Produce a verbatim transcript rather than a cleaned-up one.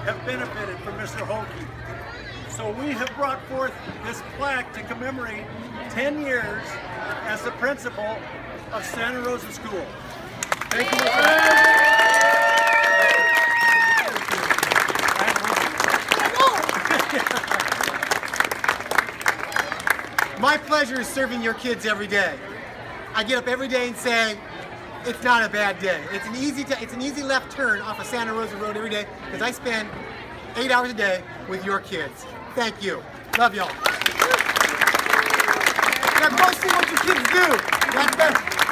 have benefited from Mister Holtke. So we have brought forth this plaque to commemorate ten years as the principal of Santa Rosa School. Thank you, Mister My pleasure is serving your kids every day. I get up every day and say, it's not a bad day. It's an easy, it's an easy left turn off of Santa Rosa Road every day because I spend eight hours a day with your kids. Thank you. Love y'all. Now go see what your kids do. That's better.